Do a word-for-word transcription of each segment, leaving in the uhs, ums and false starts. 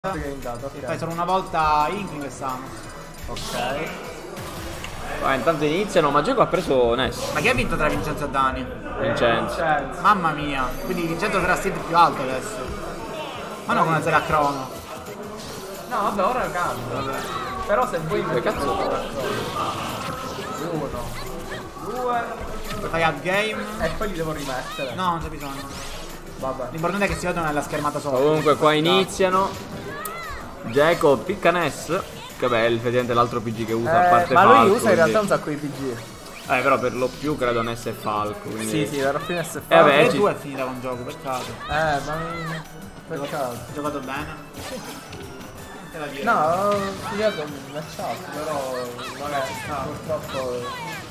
Okay. Fai solo una volta Inkling e Samus. Ok. Vai, intanto iniziano, ma Gioco ha preso Ness. Ma chi ha vinto tra Vincenzo e Dani? Vincenzo. Mamma mia, quindi Vincenzo sarà stint più alto adesso. Ma no, come sarà a crono. No, vabbè, ora cambia. Vabbè. Però se vuoi che cazzo? Uno, due. Fai up game. E poi li devo rimettere. No, non c'è bisogno. Vabbè. L'importante è che si vedono nella schermata sopra. Comunque qua iniziano. Geco picca Ness. Che bello, effettivamente l'altro P G che usa eh, a parte ma Falco, lui usa in realtà quindi... un sacco di P G. Eh però per lo più credo Ness e Falco, quindi... Sì, sì, alla fine Ness e Falco. Eh vabbè, E ci... tu è finita con gioco, peccato. Eh, ma... Peccato. Hai giocato bene? Sì. No, ho studiato un matchup, però... Vabbè, purtroppo...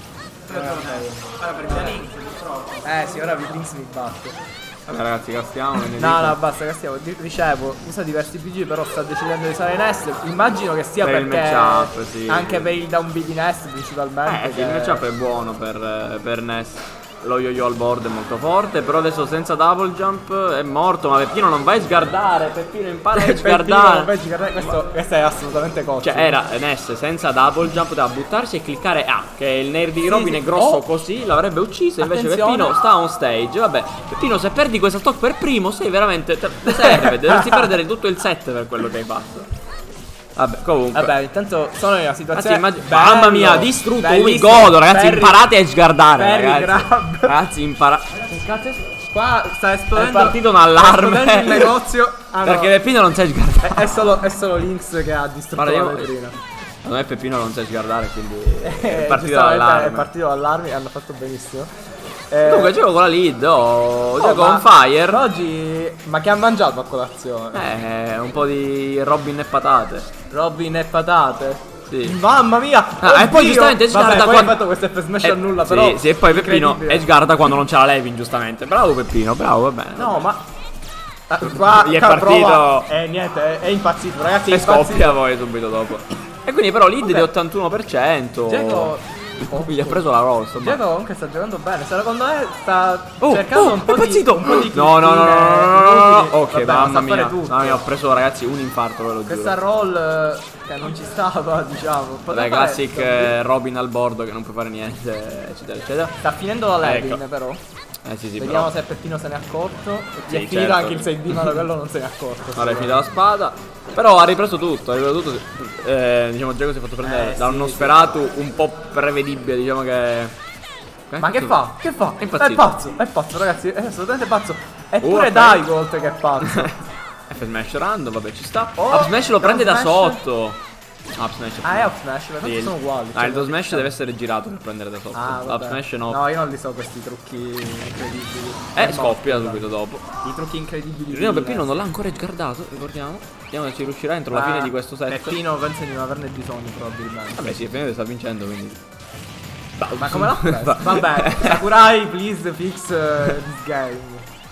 Allora per via Link, purtroppo. Eh sì, ora Lynx mi batte. Vabbè ragazzi, castiamo. No, no, basta, castiamo. Dicevo, usa diversi P G, però sta decidendo di usare Ness. Immagino che sia per perché il matchup, sì. Anche per il down B di Ness principalmente. Eh, che... il matchup è buono per, per Ness. Lo yo-yo al board è molto forte, però adesso senza double jump è morto. Ma Peppino non vai a sgardare, Peppino impara a sgardare. Questo, questo è assolutamente coccio. Cioè era Ness senza double jump da buttarsi e cliccare A, che il nerd di Robin sì, è grosso oh. così, l'avrebbe ucciso. Invece Attenzione. Peppino sta on stage. Vabbè, Peppino, se perdi questa stock per primo sei veramente te serve, dovresti perdere tutto il set per quello che hai fatto. Vabbè, comunque. Vabbè, intanto sono in una situazione. Ragazzi, Mamma mia, distrutto. Mi godo, ragazzi. Perry, imparate a sgardare. Ragazzi. Grab. ragazzi, imparate. Che cazzo è? Qua sta esplodendo. È partito un allarme. Sta il negozio. Ah, no. Perché Peppino non sa sgardare. È, è solo, è solo Lynx che ha distrutto Guarda, la vetrina. Secondo me Peppino non sa sgardare, quindi. È partito l'allarme. È partito l'allarme e hanno fatto benissimo. Eh, Comunque gioco con la lead, oh, oh gioco on fire. Oggi. Ma che ha mangiato a colazione? Eh, un po' di Robin e patate. Robin e patate? Sì. Mamma mia! Ah, e poi giustamente Edgeguarda quando... hai fatto questo F smash eh, a nulla, sì, però. Sì, e poi Peppino Edgeguarda quando non c'è la Levin, giustamente. Bravo Peppino, bravo, va bene. No, ma. Ah, qua gli è partito. E eh, niente, è, è impazzito, ragazzi. È e scoppia poi subito dopo. E quindi però lead okay. di ottantuno per cento. Geco. Oh, gli ha preso la rossa. Geco comunque sta giocando bene. Secondo me sta oh, cercando oh, un po' è di, un po' di no, no, no, no, no, no, no, no. Ok, Vabbè, mamma mia. Mamma mia, ho preso ragazzi un infarto, ve lo giuro. Questa roll che non ci stava, diciamo. Vabbè, classic eh, Robin al bordo che non può fare niente, eccetera, eccetera. Sta finendo la Levin, ecco. però. Eh sì, sì, Vediamo però. se Peppino se ne è accorto. E sì, è finito certo. anche il sei D, ma quello non se ne è accorto. Allora è finita la spada. Però ha ripreso tutto, ha ripreso tutto. Eh, diciamo Geco si è fatto prendere eh, da sì, uno sì. sferato un po' prevedibile, diciamo che. Ma che fa? Che fa? È, è pazzo, è pazzo ragazzi, è assolutamente pazzo. Eppure uh, Daigolt che è pazzo. F smash random, vabbè ci sta. Oh, Up smash lo prende smash. da sotto. Up smash. Ah, è up smash, ma sì, sono uguali. Ah, il do smash deve essere girato per prendere da sotto. Ah, up smash no. No, io non li so questi trucchi incredibili. Eh, scoppia subito dopo. I trucchi incredibili. Rino Peppino non l'ha ancora sguardato, ricordiamo. Vediamo se ci riuscirà entro la fine di questo set. Peppino penso di non averne bisogno probabilmente. Vabbè, sì, effettivamente sta vincendo, quindi. Ma come l'ha preso? Vabbè, Sakurai, please fix uh, this game.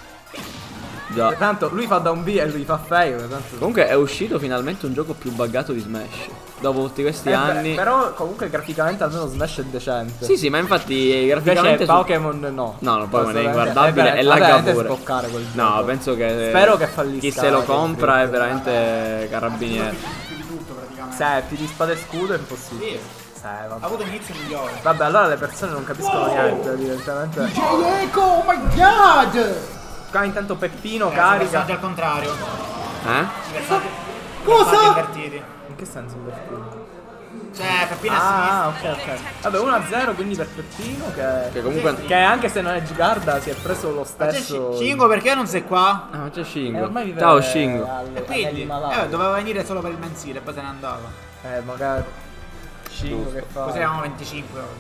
Già. Tanto lui fa down B e lui fa fail. Tanto... Comunque è uscito finalmente un gioco più buggato di Smash. Dopo tutti questi eh anni. Beh, però comunque graficamente almeno Smash è decente. Sì, sì, ma infatti graficamente su... Pokémon no. No, no, Pokémon è inguardabile e lagga pure. Quel no, gioco. penso che spero che fallisca. Chi se lo compra è veramente carabiniere. Se più di spada e scudo è impossibile. Sì. Eh, ha avuto un inizio migliore. Vabbè, allora le persone non capiscono niente, evidentemente. D J Echo, oh my god! Qua intanto Peppino eh, carica. al contrario. Eh? Versati, cosa? Invertiti. In che senso invertito? Cioè, Peppino ah, ok, ok. Vabbè, uno a zero quindi per Peppino che, che comunque sì, sì. Che anche se non è Gigarda si è preso lo stesso. Ma Shingo perché non sei qua? Ah, ma c'è Shingo. Eh, ormai vive Ciao Shingo. E quindi eh, doveva venire solo per il mensile e poi se ne andava. Eh, magari Shingo che fa. Così eravamo venticinque ore.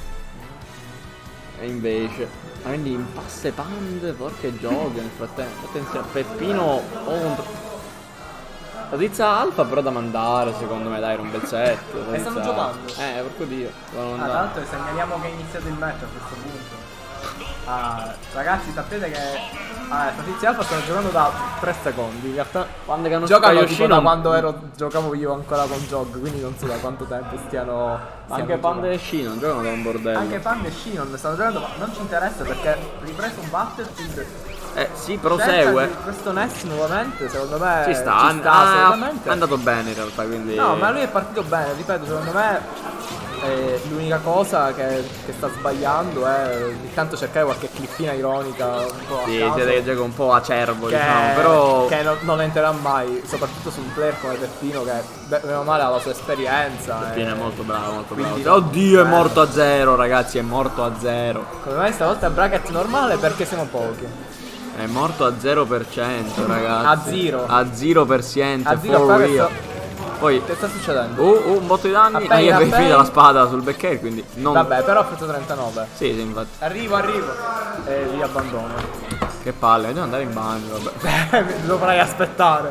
E invece quindi impasse pande, porca giochi nel frattempo. Attenzione a Peppino contro. La tizia alfa però da mandare secondo me, dai, era un bel set. E stanno giocando? Eh, porco dio. Ah, tra l'altro segnaliamo che è iniziato il match a questo punto. Ah, ragazzi sapete che ah, sta tizia alfa stanno giocando da tre secondi. In realtà quando che giocano tipo da quando ero, giocavo io ancora con Jog, quindi non so da quanto tempo stiano, stiano anche Panda e Shin non giocano da un bordello. Anche Panda e Shin non stanno giocando, ma non ci interessa perché ripreso un Battlefield Eh sì, prosegue. Questo Ness nuovamente, secondo me. Ci sta, ci an- sta ah, assolutamente. è andato bene in realtà, quindi. No, ma lui è partito bene, ripeto, secondo me. Eh, l'unica cosa che, che sta sbagliando è ogni tanto cercare qualche clippina ironica un po' a Sì, caso, siete che gioca un po' acerbo, che, diciamo, però. che non, non entrerà mai, soprattutto su un player come Peppino che beh, meno male ha la sua esperienza. Peppino e- è molto bravo, molto bravo. quindi- Oddio, è eh. morto a zero, ragazzi, è morto a zero. Come mai stavolta è bracket normale perché siamo pochi. È morto a zero per cento, ragazzi. A zero. A zero per cento, A zero, for qua che real. sta- Poi. Che sta succedendo? Oh, oh, un botto di danni. Appena, Ah, io avevo appena. finito la spada sul back quindi non. Vabbè, però ha fatto trentanove. Sì, sì, infatti. Arrivo, arrivo. E li abbandono. Che palle, devo andare in bagno, vabbè. Dovrai aspettare.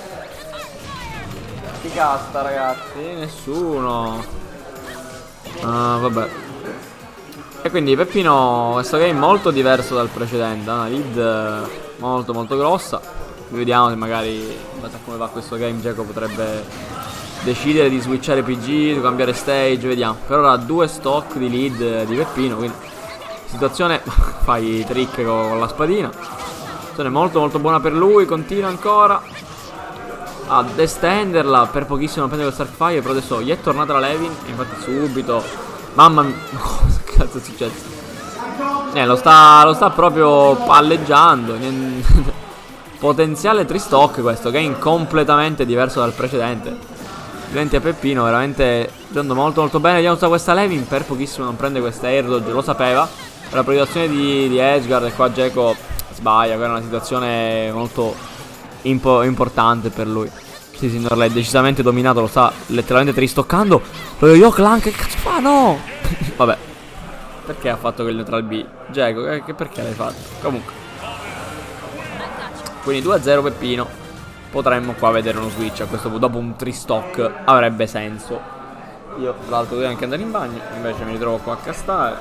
Chi casta, ragazzi? Sì, nessuno. Ah, vabbè. E quindi Peppino, questo game molto diverso dal precedente, ha una lead eh, molto molto grossa. Vediamo se magari, in base a come va questo game, Geco potrebbe decidere di switchare P G, di cambiare stage, vediamo. Per ora ha due stock di lead eh, di Peppino, quindi situazione, fai i trick con, con la spadina. Situazione molto molto buona per lui, continua ancora ad estenderla, per pochissimo non prende quel Starfire, però adesso gli è tornata la Levin, infatti subito, mamma mia, cosa cazzo è successo? Eh, lo sta, lo sta proprio palleggiando, niente- potenziale tristock questo, game completamente diverso dal precedente. Diventi a Peppino, veramente giocando molto molto bene, vediamo sta questa Levin, per pochissimo non prende questa air dodge, lo sapeva, per la proiettazione di, di Edgeguard e qua Geco sbaglia, quella è una situazione molto impo importante per lui. Sì, signor, l'hai decisamente dominato, lo sta letteralmente tristoccando. Lo yo-yo clan, che cazzo fa? No! Vabbè. Perché ha fatto quel neutral B? Geco, che, che perché l'hai fatto? Comunque. Quindi due a zero Peppino. Potremmo qua vedere uno switch a questo punto. Dopo un tristock avrebbe senso. Io tra l'altro devo anche andare in bagno, invece mi ritrovo qua a castare.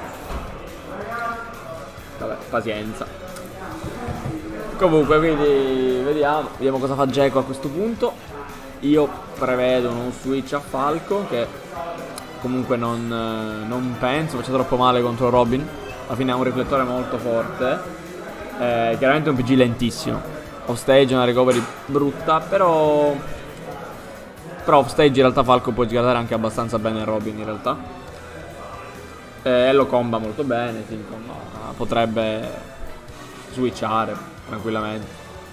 Vabbè, pazienza. Comunque, quindi vediamo, vediamo cosa fa Geco a questo punto. Io prevedo uno switch a Falco che comunque non, non penso faccia troppo male contro Robin. Alla fine ha un riflettore molto forte. Eh, chiaramente un P G lentissimo. Off stage è una recovery brutta, però però off stage in realtà Falco può giocare anche abbastanza bene Robin in realtà. E lo comba molto bene, sì, insomma, potrebbe switchare tranquillamente.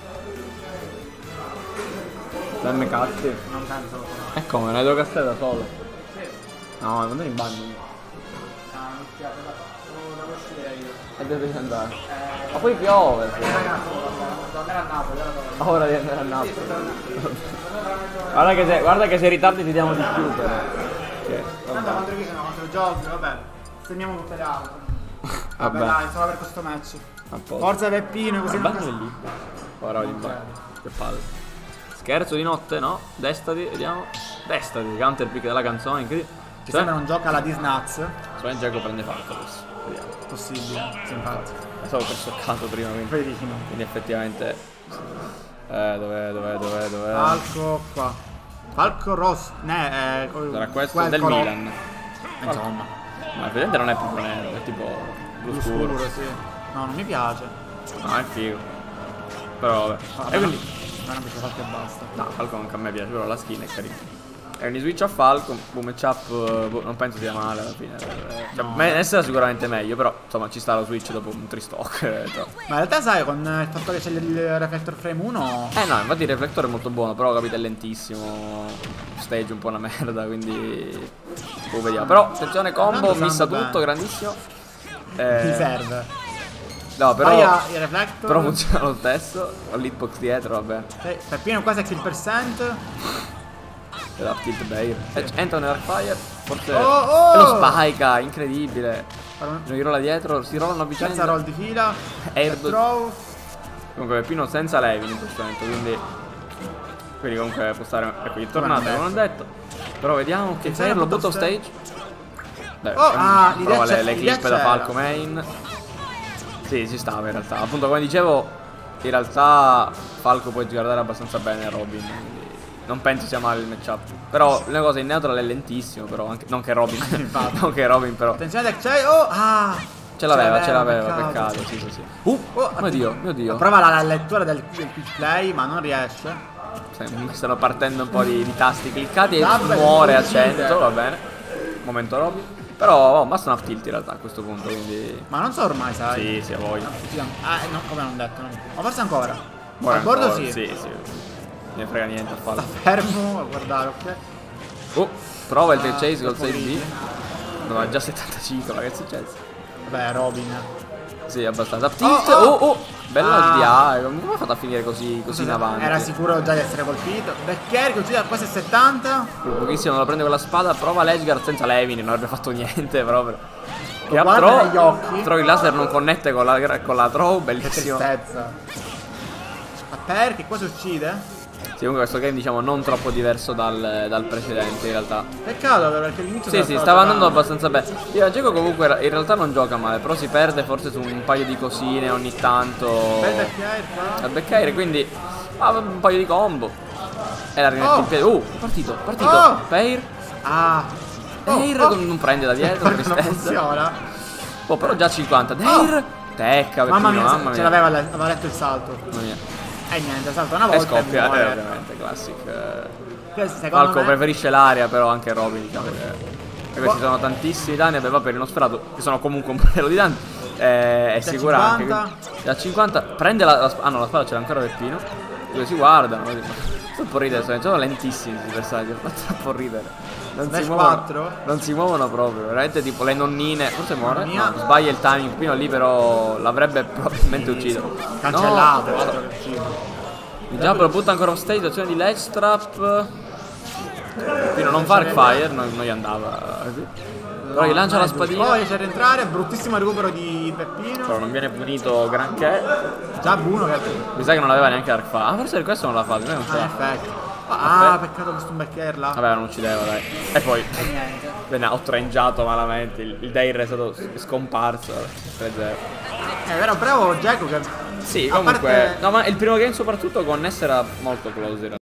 Sam cazzi. Non penso. E come? Ne devo castare da solo? No, devo andare in bagno. Ah, mi spiace, devo uscire io. E dove devi andare? Ma poi piove. Eh, ragazzi, devo andare a Napoli, ora Ora di andare a Napoli. Guarda che se, guarda che se ritardi ti diamo di più però. Che, Tanto contro chi sono? Contro Giorgio, vabbè. Fermiamo tutte le altre. Vabbè, Vabbè. dai, solo per questo match. A posto. Forza Peppino, così Il non bagno è lì. Ora vado in bagno. Che palle. Scherzo di notte, no? Destati, vediamo. Destati, counter pick della canzone, incredibile. Ci Cioè, sembra un gioco alla Disnuts. Solo Geco prende fatto adesso. Vediamo. Possibile, sì, infatti. Stavo per scioccato prima, quindi, Verissimo. quindi effettivamente. Eh, dov'è, dov'è, dov'è, dov'è? Falco qua. Falco Rosso. Ne, eh, Sarà questo quel del colore. Milan. Insomma. Ma effettivamente non è proprio nero, è tipo blu Blu scuro. scuro, sì. No, non mi piace. No, è figo. Però vabbè. Vabbè, E quindi. ma non mi piace Falco e basta. No, Falcon anche a me piace, però la skin è carina. E quindi switch a Falcon, boom matchup, eh, boh, non penso sia male alla fine. Eh, Cioè, No. me- essere sicuramente meglio, però insomma ci sta lo switch dopo un tristock. Eh, però. Ma in realtà sai, con il fatto che c'è il Reflector Frame uno. Eh no, infatti il riflettore è molto buono, però capite è lentissimo. Stage un po' una merda, quindi. Boh, vediamo. Però attenzione, combo, Tanto sta missa andando tutto, bene. grandissimo. Eh, Mi serve. No, però. Poi ha il Reflector. Però funziona lo stesso. Ho l'hitbox dietro, vabbè. Sì, Peppino quasi a kill percent. E la tilt Bayer. Eh, entra nell'Arfire. Forse. Oh, oh! E lo spike, incredibile. Guarda, Giochi rolla dietro, si rollano a Terza vicenda. roll di fila. Air dodge. Throw. Comunque Peppino senza Levin in questo momento, quindi. Quindi comunque può stare. Ecco, gli è tornato, Come come ho detto. Però vediamo che Attenzione, Fair lo butto butta off stage. stage. Beh, Oh, ehm, ah, l'idea prova le, c'è- le l'idea clip da c'era. Falco main. Sì, ci stava in realtà. Appunto, come dicevo, in realtà Falco può guardare abbastanza bene Robin. Quindi non penso sia male il matchup. Però una cosa in neutral è lentissimo, però anche, non che Robin. non che Robin, però. Attenzione deck c'è. Oh, ah. ce l'aveva, Ce ce l'aveva, l'aveva, peccato. peccato. Sì, sì, sì. Uh, Oh, mio Dio, mio Dio. Prova la, la lettura del, del quick play, ma non riesce. Sì, stanno partendo un po' di, di tasti cliccati e Vabbè, muore a uccide. cento, va bene. Momento Robby. Però oh, basta un up tilt in realtà a questo punto, quindi... Ma non so ormai, sai. Sì, sì, a voglia. Ah, no, come non detto. No. Ma forse ancora. Muore Al bordo ancora, sì. Sì, sì. Ne frega niente a farlo. Fermo a guardare, ok. Oh, prova il tail Ah, chase col troppo sei B. easy. No, è già settantacinque, ma che è successo? Vabbè, Robin. Sì, abbastanza. Up tilt. Oh, Oh, oh. oh. Bella Ah. D I. Come ha fatto a finire così, così in avanti? Era sicuro già di essere colpito. Becker che uccide a quasi settanta. Uh, pochissimo, non lo prende con la spada. Prova l'Edgar senza Levin, non avrebbe fatto niente proprio. Che up guarda throw. negli occhi. Throw il laser non connette con la, con la throw, Che bellissimo. tristezza. Ma perché qua si uccide? Sì, comunque questo game diciamo non troppo diverso dal, dal precedente in realtà. Peccato perché all'inizio Sì, sì, stava andando abbastanza bene. Io Geco comunque in realtà non gioca male, però si perde forse su un paio di cosine ogni tanto. Bel Becker qua. Al beccaire, quindi ah, un paio di combo. E la rimette Oh. in piedi. Uh, partito, partito. Oh. Pair. Ah. Pair Oh, oh. non prende da dietro, Perché non tristezza. funziona. Oh, però già cinquanta. Dair. Tecca, Mamma mia, mamma ce mia. l'aveva, le- aveva letto il salto. Mamma mia. E niente, salta una E volta scoppia, muore. eh, ovviamente, classic. eh. Questo, secondo Falco me, preferisce l'aria, però anche Robin, diciamo che e questi sono tantissimi danni, vabbè, va per uno sferato, che sono comunque un po' di danni. Eh, è Da sicura anche cinquanta. che da cinquanta prende la, la sp- ah no, la spada ce l'ha ancora Peppino. Dove si guardano, così. Fa un po' ridere, sono, sono lentissimi questi personaggi, fa troppo ridere. Non si, Smash muovono, quattro? non si muovono proprio, veramente tipo le nonnine. Forse muore? Mamma mia. No, sbaglia il timing, Peppino lì però l'avrebbe probabilmente ucciso. cancellato. No, altro che ucciso. il Giappolo butta ancora un stage, azione di ledge trap. Fino a non fare fire, non, non gli andava così. Però gli lancia la spadina. Poi riesce a rientrare, bruttissimo recupero di Peppino. Però non viene punito granché. Già Bruno che Mi sa che non aveva neanche Arc fa. Ah, forse per questo non l'ha fatto, non ce ah, in l'ha. effetti. Ah, peccato questo un Becker là. Vabbè, non uccideva, dai. E poi E niente. venne outrangeato malamente. Il, il Dair è stato scomparso. tre zero. È vero, bravo Geco che Sì, a comunque. parte- No, ma il primo game soprattutto con Ness era molto close.